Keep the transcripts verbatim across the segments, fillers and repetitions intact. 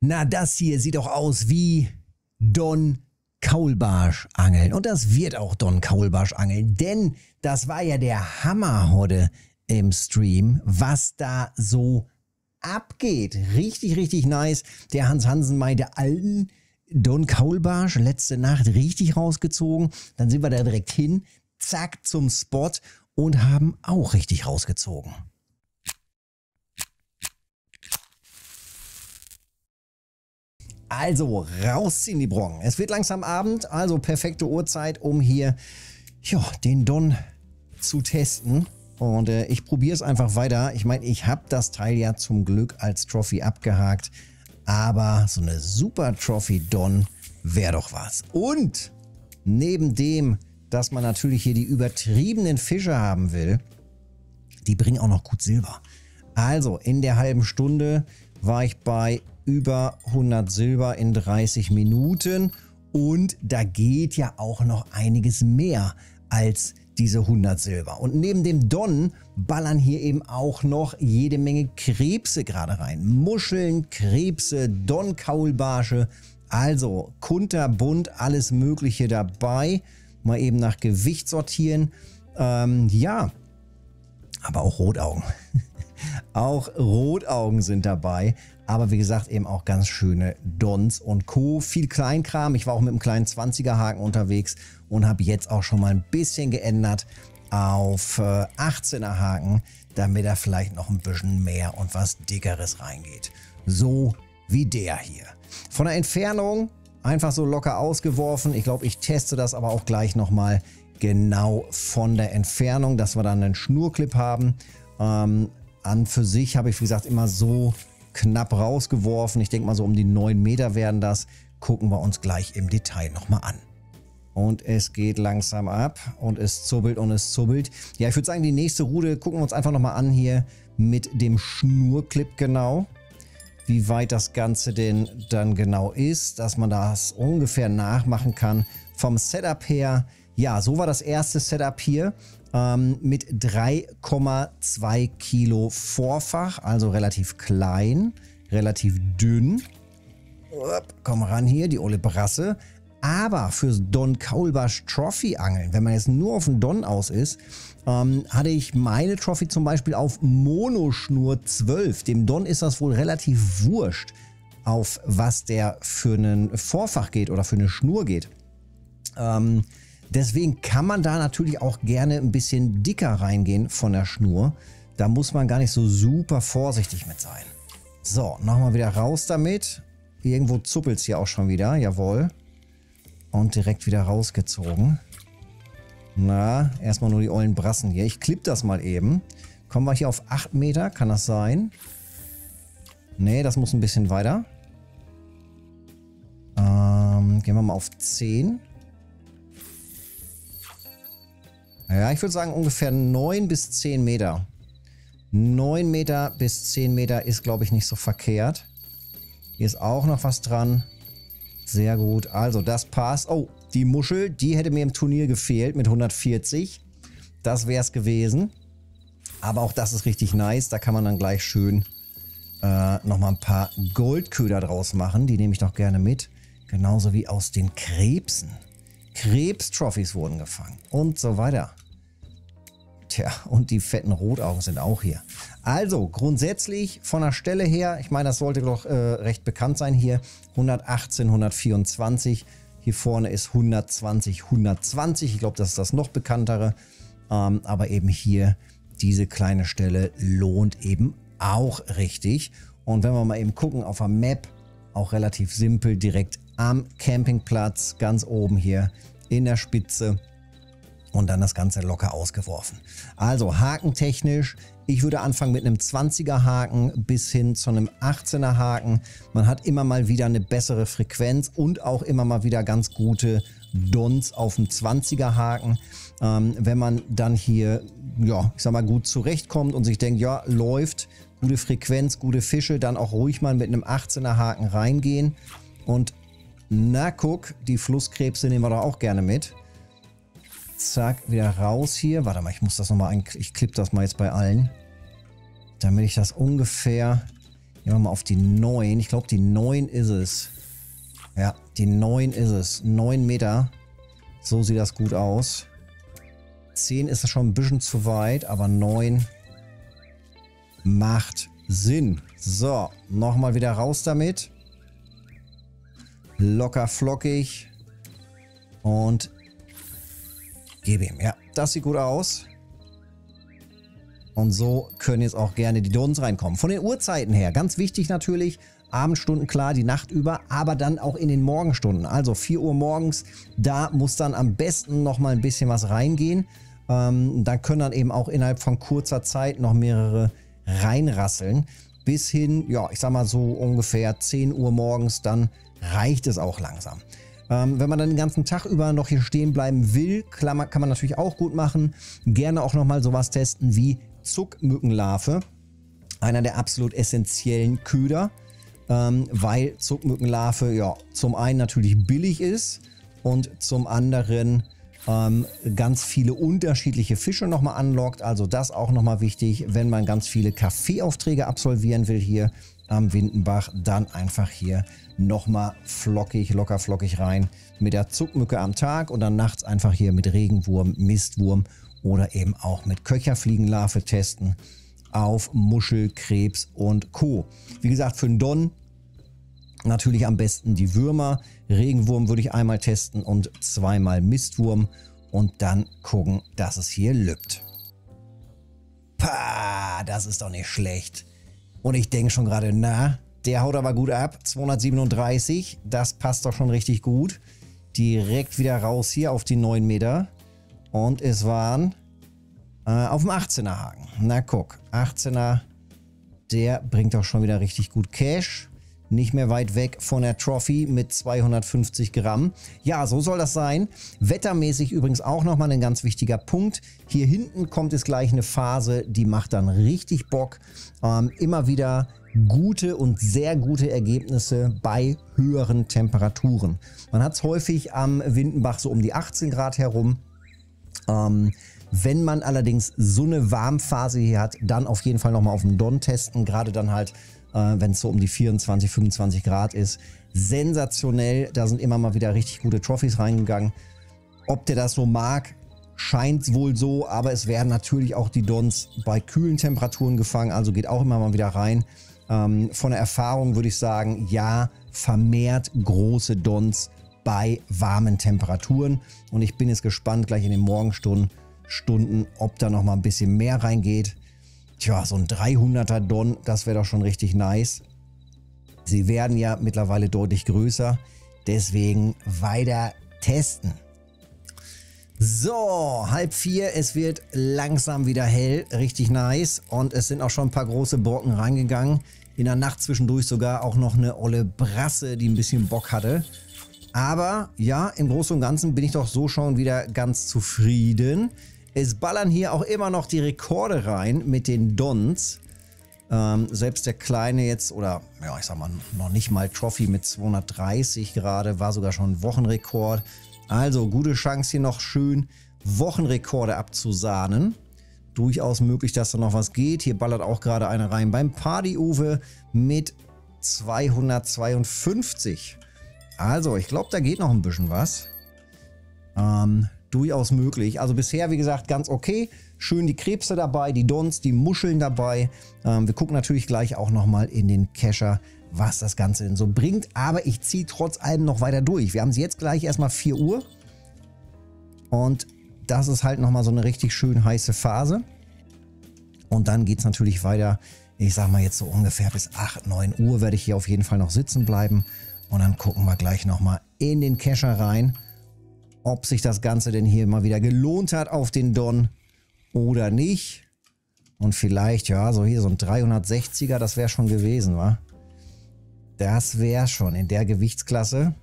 Na, das hier sieht doch aus wie Don Kaulbarsch angeln. Und das wird auch Don Kaulbarsch angeln, denn das war ja der Hammer heute im Stream, was da so abgeht. Richtig, richtig nice. Der Hans Hansen meinte, alten Don Kaulbarsch letzte Nacht richtig rausgezogen. Dann sind wir da direkt hin, zack zum Spot und haben auch richtig rausgezogen. Also rausziehen die Brocken. Es wird langsam Abend, also perfekte Uhrzeit, um hier ja, den Don zu testen. Und äh, ich probiere es einfach weiter. Ich meine, ich habe das Teil ja zum Glück als Trophy abgehakt. Aber so eine super Trophy Don wäre doch was. Und neben dem, dass man natürlich hier die übertriebenen Fische haben will, die bringen auch noch gut Silber. Also in der halben Stunde war ich bei über hundert Silber in dreißig Minuten. Und da geht ja auch noch einiges mehr als diese hundert Silber. Und neben dem Don ballern hier eben auch noch jede Menge Krebse gerade rein. Muscheln, Krebse, Don-Kaulbarsche, also kunterbunt, alles Mögliche dabei. Mal eben nach Gewicht sortieren. Ähm, ja, aber auch Rotaugen. Auch Rotaugen sind dabei. Aber wie gesagt, eben auch ganz schöne Dons und Co. Viel Kleinkram. Ich war auch mit einem kleinen zwanziger Haken unterwegs und habe jetzt auch schon mal ein bisschen geändert auf äh, achtzehner Haken, damit da vielleicht noch ein bisschen mehr und was Dickeres reingeht. So wie der hier. Von der Entfernung einfach so locker ausgeworfen. Ich glaube, ich teste das aber auch gleich nochmal genau von der Entfernung, dass wir dann einen Schnurclip haben. Ähm, an für sich habe ich, wie gesagt, immer so knapp rausgeworfen. Ich denke mal so um die neun Meter werden das. Gucken wir uns gleich im Detail nochmal an. Und es geht langsam ab und es zubbelt und es zubbelt. Ja, ich würde sagen, die nächste Rute gucken wir uns einfach nochmal an hier mit dem Schnurclip genau. Wie weit das Ganze denn dann genau ist, dass man das ungefähr nachmachen kann. Vom Setup her, ja, so war das erste Setup hier. Mit drei Komma zwei Kilo Vorfach, also relativ klein, relativ dünn. Komm ran hier, die olle Brasse. Aber für Don Kaulbarsch Trophy angeln, wenn man jetzt nur auf den Don aus ist, ähm, hatte ich meine Trophy zum Beispiel auf Monoschnur zwölf. Dem Don ist das wohl relativ wurscht, auf was der für einen Vorfach geht oder für eine Schnur geht. Ähm, Deswegen kann man da natürlich auch gerne ein bisschen dicker reingehen von der Schnur. Da muss man gar nicht so super vorsichtig mit sein. So, nochmal wieder raus damit. Irgendwo zuppelt es hier auch schon wieder, jawohl. Und direkt wieder rausgezogen. Na, erstmal nur die ollen Brassen hier. Ich klipp das mal eben. Kommen wir hier auf acht Meter, kann das sein? Nee, das muss ein bisschen weiter. Ähm, gehen wir mal auf zehn. Ja, ich würde sagen ungefähr neun bis zehn Meter. neun Meter bis zehn Meter ist, glaube ich, nicht so verkehrt. Hier ist auch noch was dran. Sehr gut. Also das passt. Oh, die Muschel, die hätte mir im Turnier gefehlt mit hundertvierzig. Das wäre es gewesen. Aber auch das ist richtig nice. Da kann man dann gleich schön äh, nochmal ein paar Goldköder draus machen. Die nehme ich doch gerne mit. Genauso wie aus den Krebsen. Krebs-Trophies wurden gefangen und so weiter. Tja, und die fetten Rotaugen sind auch hier. Also grundsätzlich von der Stelle her, ich meine, das sollte doch äh, recht bekannt sein hier, hundertachtzehn, hundertvierundzwanzig. Hier vorne ist hundertzwanzig, hundertzwanzig. Ich glaube, das ist das noch bekanntere. Ähm, aber eben hier diese kleine Stelle lohnt eben auch richtig. Und wenn wir mal eben gucken auf der Map, auch relativ simpel, direkt am Campingplatz, ganz oben hier in der Spitze und dann das Ganze locker ausgeworfen. Also hakentechnisch, ich würde anfangen mit einem zwanziger Haken bis hin zu einem achtzehner Haken. Man hat immer mal wieder eine bessere Frequenz und auch immer mal wieder ganz gute Dons auf dem zwanziger Haken. Ähm, wenn man dann hier, ja, ich sag mal, gut zurechtkommt und sich denkt, ja, läuft, gute Frequenz, gute Fische, dann auch ruhig mal mit einem achtzehner Haken reingehen. Und na guck, die Flusskrebse nehmen wir doch auch gerne mit. Zack, wieder raus hier. Warte mal, ich muss das nochmal ein... Ich klippe das mal jetzt bei allen. Damit ich das ungefähr Gehen wir mal auf die neun. Ich glaube, die neun ist es. Ja, die neun ist es. neun Meter. So sieht das gut aus. zehn ist schon ein bisschen zu weit, aber neun macht Sinn. So, nochmal wieder raus damit. Locker flockig. Und gebe ihm. Ja, das sieht gut aus. Und so können jetzt auch gerne die Dons reinkommen. Von den Uhrzeiten her, ganz wichtig natürlich, Abendstunden klar, die Nacht über, aber dann auch in den Morgenstunden. Also vier Uhr morgens, da muss dann am besten nochmal ein bisschen was reingehen. Ähm, da können dann eben auch innerhalb von kurzer Zeit noch mehrere reinrasseln. Bis hin, ja, ich sag mal so ungefähr zehn Uhr morgens, dann reicht es auch langsam. Ähm, wenn man dann den ganzen Tag über noch hier stehen bleiben will, Klammer, kann man natürlich auch gut machen. Gerne auch nochmal sowas testen wie Zuckmückenlarve. Einer der absolut essentiellen Köder, ähm, weil Zuckmückenlarve ja zum einen natürlich billig ist und zum anderen ähm, ganz viele unterschiedliche Fische nochmal anlockt. Also das auch nochmal wichtig, wenn man ganz viele Kaffeeaufträge absolvieren will hier am Windenbach, dann einfach hier nochmal flockig, locker flockig rein mit der Zuckmücke am Tag und dann nachts einfach hier mit Regenwurm, Mistwurm oder eben auch mit Köcherfliegenlarve testen auf Muschel, Krebs und Co. Wie gesagt, für den Don natürlich am besten die Würmer. Regenwurm würde ich einmal testen und zweimal Mistwurm und dann gucken, dass es hier lübt. Pah, das ist doch nicht schlecht. Und ich denke schon gerade, na, der haut aber gut ab. zweihundertsiebenunddreißig, das passt doch schon richtig gut. Direkt wieder raus hier auf die neun Meter. Und es waren äh, auf dem achtzehner Haken. Na guck, achtzehner, der bringt doch schon wieder richtig gut Cash. Nicht mehr weit weg von der Trophy mit zweihundertfünfzig Gramm. Ja, so soll das sein. Wettermäßig übrigens auch nochmal ein ganz wichtiger Punkt. Hier hinten kommt jetzt gleich eine Phase, die macht dann richtig Bock. Ähm, immer wieder gute und sehr gute Ergebnisse bei höheren Temperaturen. Man hat es häufig am Windenbach so um die achtzehn Grad herum. Ähm, wenn man allerdings so eine Warmphase hier hat, dann auf jeden Fall nochmal auf dem Don testen. Gerade dann halt, äh, wenn es so um die vierundzwanzig, fünfundzwanzig Grad ist. Sensationell, da sind immer mal wieder richtig gute Trophys reingegangen. Ob der das so mag, scheint wohl so, aber es werden natürlich auch die Dons bei kühlen Temperaturen gefangen, also geht auch immer mal wieder rein. Ähm, von der Erfahrung würde ich sagen, ja, vermehrt große Dons bei warmen Temperaturen. Und ich bin jetzt gespannt, gleich in den Morgenstunden, Stunden, ob da noch mal ein bisschen mehr reingeht. Tja, so ein dreihunderter Don, das wäre doch schon richtig nice. Sie werden ja mittlerweile deutlich größer, deswegen weiter testen. So, halb vier, es wird langsam wieder hell, richtig nice. Und es sind auch schon ein paar große Brocken reingegangen. In der Nacht zwischendurch sogar auch noch eine olle Brasse, die ein bisschen Bock hatte. Aber ja, im Großen und Ganzen bin ich doch so schon wieder ganz zufrieden. Es ballern hier auch immer noch die Rekorde rein mit den Dons. Ähm, selbst der kleine jetzt, oder ja, ich sag mal, noch nicht mal Trophy mit zweihundertdreißig gerade, war sogar schon ein Wochenrekord. Also gute Chance hier noch schön Wochenrekorde abzusahnen. Durchaus möglich, dass da noch was geht. Hier ballert auch gerade einer rein beim Party-Uwe mit zweihundertzweiundfünfzig. Also ich glaube, da geht noch ein bisschen was. Ähm, durchaus möglich. Also bisher, wie gesagt, ganz okay. Schön die Krebse dabei, die Dons, die Muscheln dabei. Ähm, wir gucken natürlich gleich auch nochmal in den Kescher, was das Ganze denn so bringt. Aber ich ziehe trotz allem noch weiter durch. Wir haben es jetzt gleich erstmal vier Uhr. Und das ist halt nochmal so eine richtig schön heiße Phase. Und dann geht es natürlich weiter. Ich sag mal jetzt so ungefähr bis acht, neun Uhr werde ich hier auf jeden Fall noch sitzen bleiben. Und dann gucken wir gleich nochmal in den Kescher rein, ob sich das Ganze denn hier mal wieder gelohnt hat auf den Don oder nicht. Und vielleicht, ja, so hier so ein dreihundertsechziger, das wäre schon gewesen, wa? Das wäre schon in der Gewichtsklasse.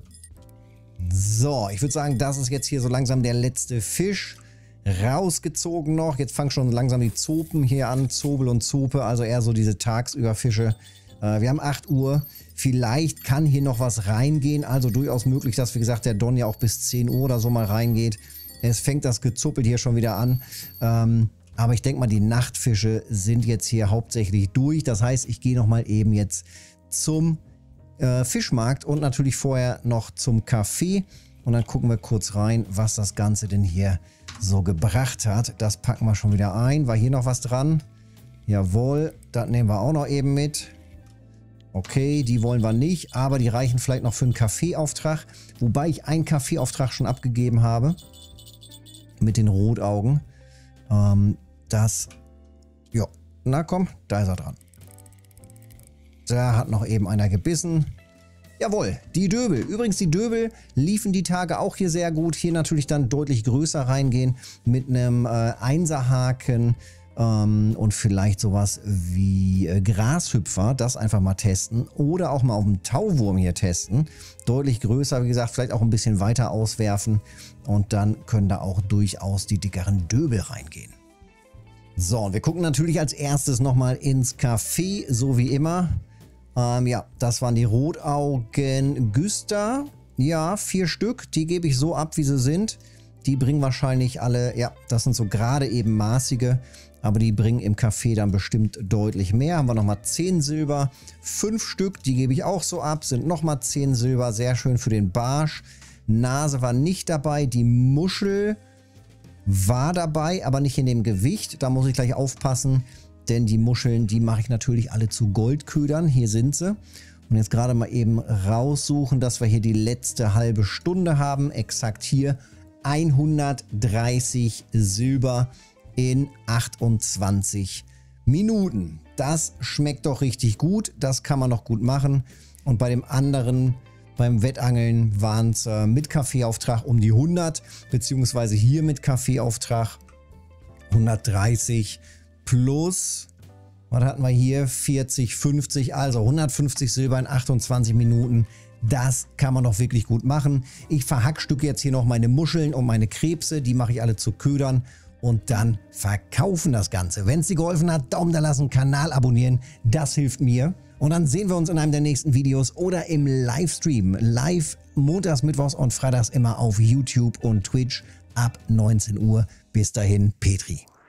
So, ich würde sagen, das ist jetzt hier so langsam der letzte Fisch. Rausgezogen noch. Jetzt fangen schon langsam die Zopen hier an. Zobel und Zope, also eher so diese Tagsüberfische. Äh, wir haben acht Uhr. Vielleicht kann hier noch was reingehen. Also durchaus möglich, dass, wie gesagt, der Don ja auch bis zehn Uhr oder so mal reingeht. Es fängt das Gezuppelt hier schon wieder an. Ähm, Aber ich denke mal, die Nachtfische sind jetzt hier hauptsächlich durch. Das heißt, ich gehe nochmal eben jetzt zum äh, Fischmarkt und natürlich vorher noch zum Café. Und dann gucken wir kurz rein, was das Ganze denn hier so gebracht hat. Das packen wir schon wieder ein. War hier noch was dran? Jawohl, das nehmen wir auch noch eben mit. Okay, die wollen wir nicht, aber die reichen vielleicht noch für einen Kaffeeauftrag. Wobei ich einen Kaffeeauftrag schon abgegeben habe. Mit den Rotaugen. Ähm, das, ja, na komm, da ist er dran. Da hat noch eben einer gebissen. Jawohl, die Döbel. Übrigens, die Döbel liefen die Tage auch hier sehr gut. Hier natürlich dann deutlich größer reingehen mit einem äh, Einserhaken. Ähm, und vielleicht sowas wie äh, Grashüpfer, das einfach mal testen. Oder auch mal auf dem Tauwurm hier testen. Deutlich größer, wie gesagt, vielleicht auch ein bisschen weiter auswerfen. Und dann können da auch durchaus die dickeren Döbel reingehen. So, und wir gucken natürlich als erstes nochmal ins Café, so wie immer. Ähm, ja, das waren die Rotaugen Güster. Ja, vier Stück, die gebe ich so ab, wie sie sind. Die bringen wahrscheinlich alle, ja, das sind so gerade eben maßige, aber die bringen im Café dann bestimmt deutlich mehr. Haben wir nochmal zehn Silber, fünf Stück, die gebe ich auch so ab, sind nochmal zehn Silber, sehr schön für den Barsch. Nase war nicht dabei, die Muschel war dabei, aber nicht in dem Gewicht. Da muss ich gleich aufpassen, denn die Muscheln, die mache ich natürlich alle zu Goldködern. Hier sind sie. Und jetzt gerade mal eben raussuchen, dass wir hier die letzte halbe Stunde haben. Exakt hier hundertdreißig Silber in achtundzwanzig Minuten. Das schmeckt doch richtig gut. Das kann man noch gut machen. Und bei dem anderen, beim Wettangeln, waren es äh, mit Kaffeeauftrag um die hundert, beziehungsweise hier mit Kaffeeauftrag hundertdreißig plus, was hatten wir hier, vierzig, fünfzig, also hundertfünfzig Silber in achtundzwanzig Minuten. Das kann man doch wirklich gut machen. Ich verhackstücke jetzt hier noch meine Muscheln und meine Krebse, die mache ich alle zu Ködern und dann verkaufen das Ganze. Wenn es dir geholfen hat, Daumen da lassen, Kanal abonnieren, das hilft mir. Und dann sehen wir uns in einem der nächsten Videos oder im Livestream. Live montags, mittwochs und freitags immer auf YouTube und Twitch ab neunzehn Uhr. Bis dahin, Petri.